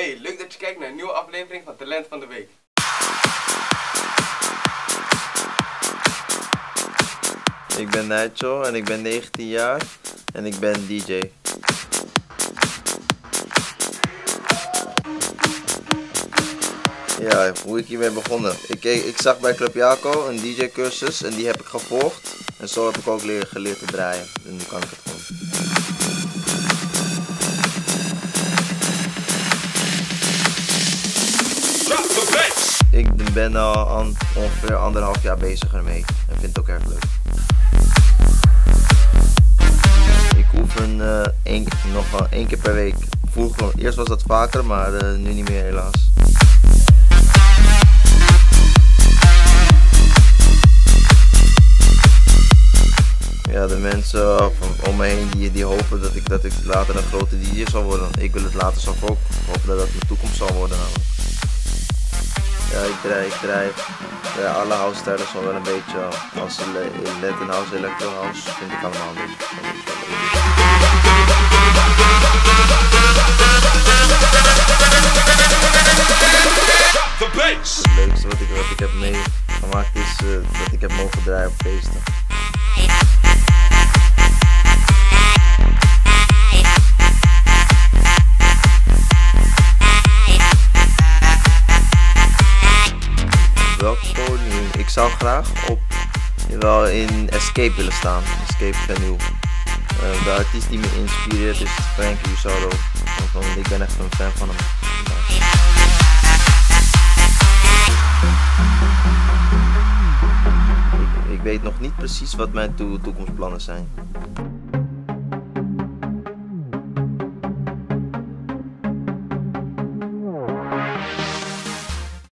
Hey, leuk dat je kijkt naar een nieuwe aflevering van Talent van de Week. Ik ben Nigel en ik ben 19 jaar en ik ben DJ. Ja, hoe ik hiermee begonnen. Ik zag bij Club Jaco een DJ-cursus en die heb ik gevolgd. En zo heb ik ook geleerd te draaien. En nu kan ik het gewoon. Ik ben al ongeveer 1,5 jaar bezig ermee en vind het ook erg leuk. Ik oefen nog wel 1 keer per week. Eerst was dat vaker, maar nu niet meer helaas. Ja, de mensen om me heen die hopen dat ik later een grote DJ zal worden. Ik wil het later zelf ook. Ik hoop dat dat mijn toekomst zal worden namelijk. Ja, ik draai alle house-stijlen zo wel een beetje. Als Latin house, electro house, vind ik allemaal een beetje. Het leukste wat ik heb meegemaakt is dat ik heb mogen draaien op feesten. Welk podium? Ik zou graag wel in Escape willen staan. Escape Venue. De artiest die me inspireert is Frankie Usoro. Ik ben echt een fan van hem. Ik weet nog niet precies wat mijn toekomstplannen zijn.